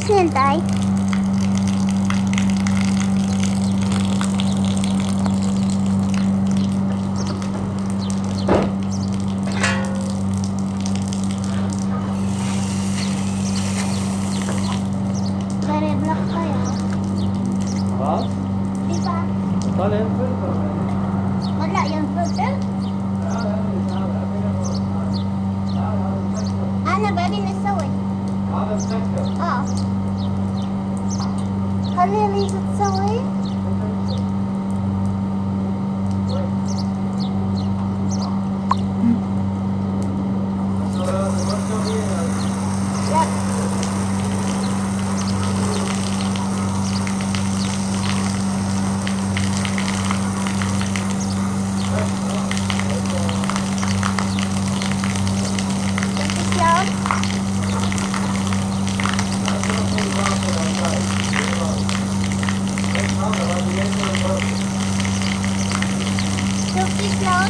Yan, tay. Very black tayo. Hva? Di ba? Ta en filter. Wala yung filter. Ana, baby, nasawi. Oo. Kalilisot sawi. Yep. Cookies lang.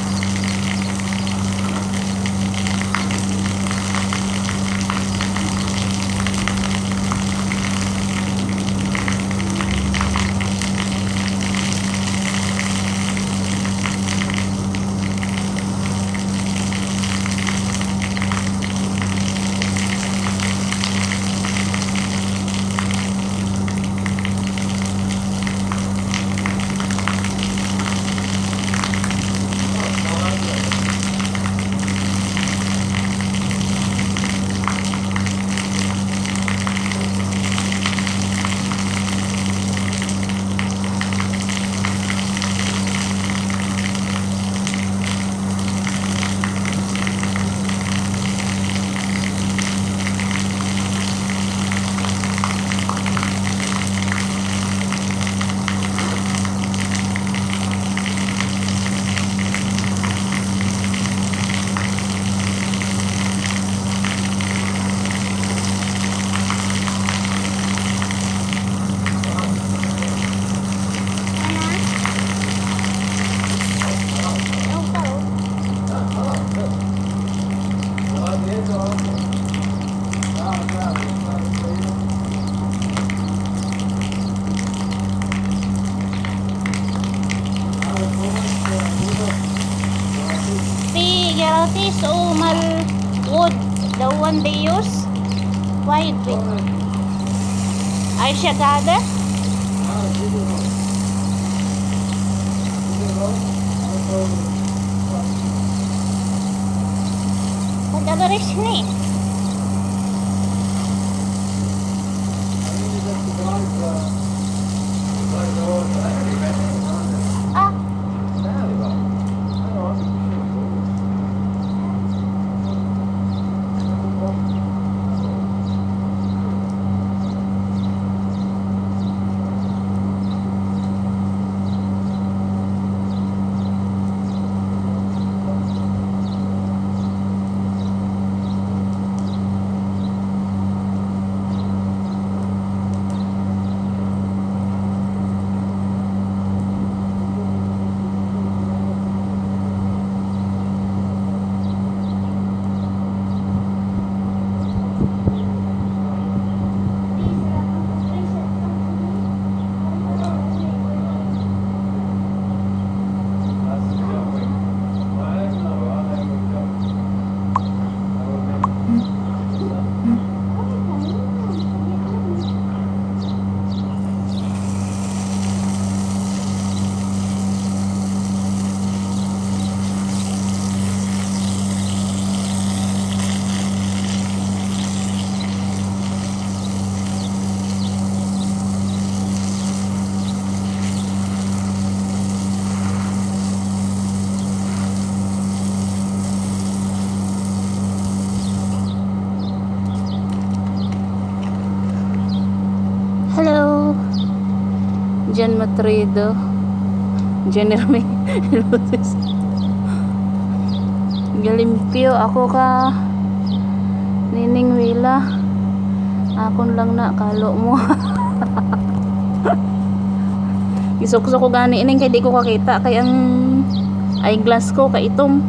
This Omal wood, the one they use, white with eyeshadow. Pag-agaris ni. Ah. Hello, Jan Matrido, Jeremy Galimpyo ako ka Nining Wila. Akon lang na kalo mo. Isok-sok ko gani ining kay di ko kakita kay ang eyeglass ko kay itom.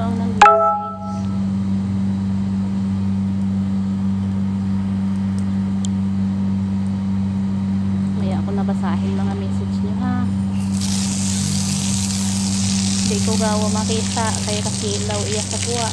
lang ng message. Maya ako nabasahin mga message nyo ha. Hindi ko gawa makita kaya kasilaw iya sa kuha.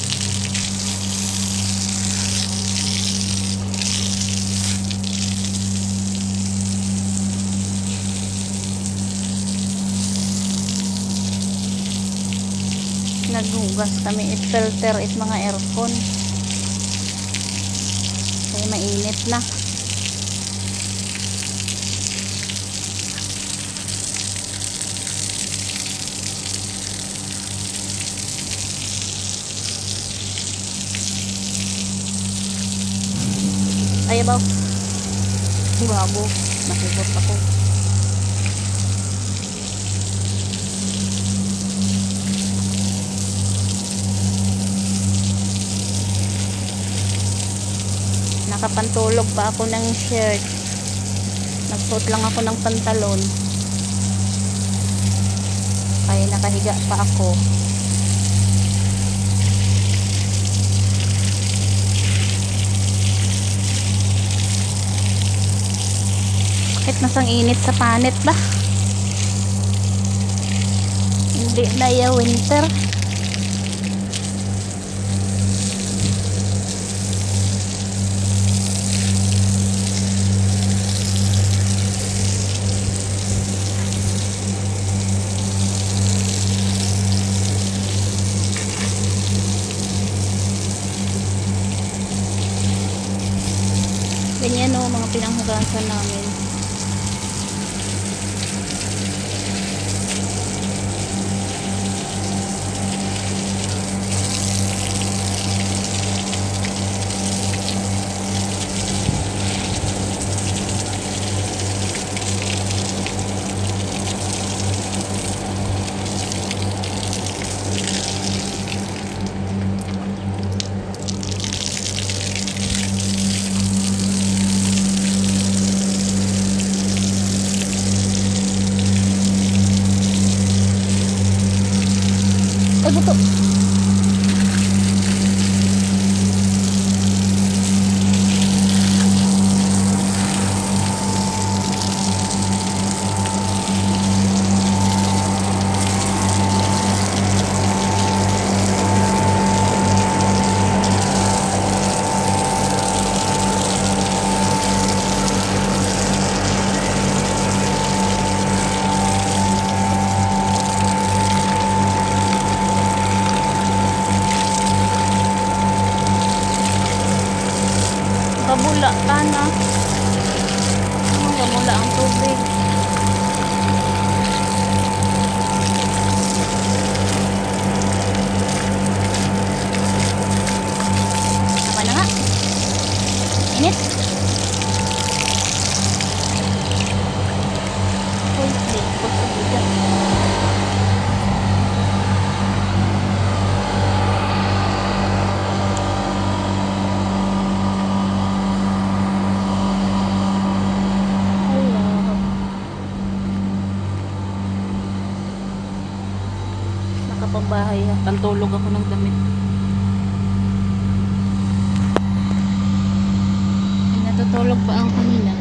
Naghugas kami i-filter is mga aircon kaya mainit na. Ay baw babo nakibot ako. Nakapantulog pa ako ng shirt. Nagsuot lang ako ng pantalon. Kaya nakahiga pa ako. Bakit masang init sa panet ba? Hindi na ya winter. Ganyan o, mga pinanghugasan namin. Ay, buto. Kabula ka na. Kabula ang tubig. Apa na nga? Init. Uy, likot sa bigat. Nakapagbahay ha. Tantulog ako ng damit. Natutulog pa ang kanina.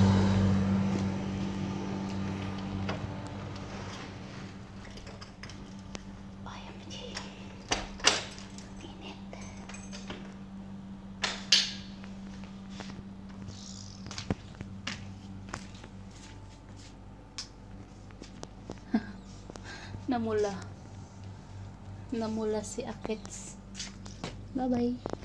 Ay, init. Namula si Akits. Bye bye.